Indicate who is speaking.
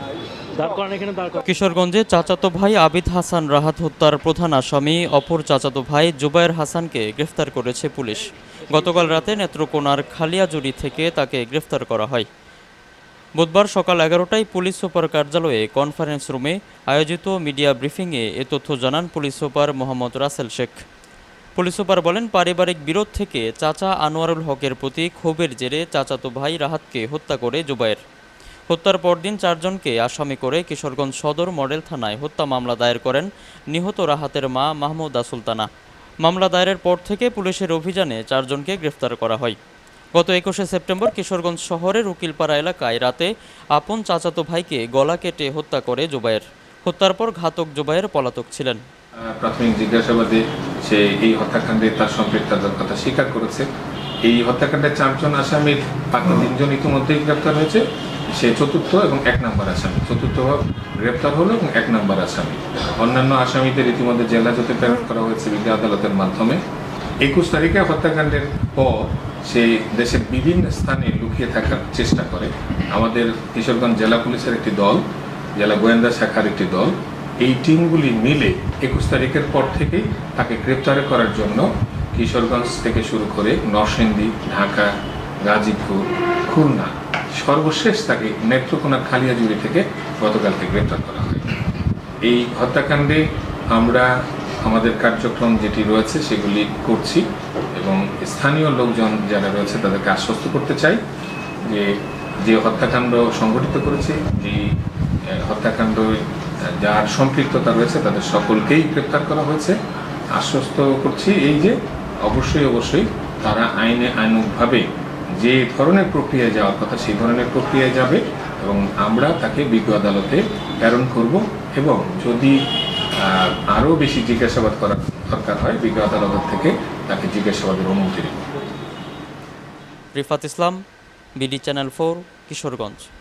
Speaker 1: কিশোরগঞ্জে চাচাতো ভাই আবিদ হাসান রাহাত হত্যার প্রধান আসামি অপর চাচাতো ভাই জুবায়ের হাসানকে গ্রেফতার করেছে পুলিশ। গতকাল রাতে নেত্রকোনার খালিয়াজুড়ি থেকে তাকে গ্রেফতার করা হয়। বুধবার সকাল 11টায় পুলিশ সুপার কার্যালয়ে কনফারেন্স রুমে আয়োজিত মিডিয়া ব্রিফিংয়ে এ তথ্য জানান police super Mohammad Rasel Sheikh. Police super বলেন, পারিবারিক বিরোধ থেকে চাচা আনোয়ারুল হকের প্রতি ক্ষোভের জেরে চাচাতো ভাই রাহাতকে হত্যা করে জুবায়ের। হত্যার পরদিন 4 জনকে আসামি করে কিশোরগঞ্জ সদর মডেল থানায় হত্যা মামলা দায়ের করেন নিহত রাহাতের মা মাহমুদা সুলতানা। মামলা দায়েরের পর থেকে পুলিশের অভিযানে 4 জনকে গ্রেফতার করা হয়। গত 21শে সেপ্টেম্বর কিশোরগঞ্জ শহরের উকিলপাড়া এলাকায় রাতে আপন চাচাতো ভাইকে গলা কেটে হত্যা করে জুবায়ের। হত্যার পর ঘাতক জুবায়ের পলাতক ছিলেন।
Speaker 2: প্রাথমিক জিজ্ঞাসাবাদে সে এই হত্যাকাণ্ডে তার সম্পৃক্ততার কথা স্বীকার করেছে। এই হত্যাকাণ্ডের 4 জন আসামির বাকি 3 জন ইতিমধ্যেই গ্রেপ্তার হয়েছে। সে চতুর্থ এবং 1 নম্বর আসামি। চতুর্থ গ্রেপ্তার হলো এবং 1 নম্বর আসামি। অন্যান্য আসামিদের ইতিমধ্যে জেল হাজতে প্রেরণ করা হয়েছে বিজ্ঞ আদালতের মাধ্যমে। 21 তারিখে হত্যাকাণ্ডের পর সে দেশের বিভিন্ন স্থানে লুকিয়ে থাকার চেষ্টা করে। আমাদের কিশোরগঞ্জ জেলা পুলিশের একটি দল, জেলা গোয়েন্দা শাখার একটি দল, এই টিমগুলি মিলে 21 তারিখের পর থেকেই তাকে গ্রেপ্তার করার জন্য কিশোরগঞ্জ থেকে শুরু করে নরসিংদী, ঢাকা, গাজীপুর, খুলনা, সর্বশেষ তাকে নেত্রকোনা খালিয়াজুড়ি থেকে গতকালকে গ্রেপ্তার করা হয়। এই হত্যাকাণ্ডে আমরা আমাদের কার্যক্রম যেটি রয়েছে সেগুলি করছি এবং স্থানীয় লোকজন যারা রয়েছে তাদেরকে আশ্বস্ত করতে চাই যে হত্যাকাণ্ড সংঘটিত করেছে, যে হত্যাকাণ্ড যার সম্পৃক্ততা রয়েছে তাদের সকলকেই গ্রেপ্তার করা হয়েছে। আশ্বস্ত করছি এই যে অবশ্যই তারা আইনানুগভাবে যে ধরনের প্রক্রিয়ায় যাওয়ার কথা সেই ধরনের প্রক্রিয়ায় যাবে এবং আমরা তাকে বিজ্ঞ আদালতে প্রেরণ করব এবং যদি আরও বেশি জিজ্ঞাসাবাদ করার দরকার হয় বিজ্ঞ আদালত থেকে তাকে জিজ্ঞাসাবাদের অনুমতি দেব।
Speaker 1: Rifat Islam, BD channel 4, Kishoreganj.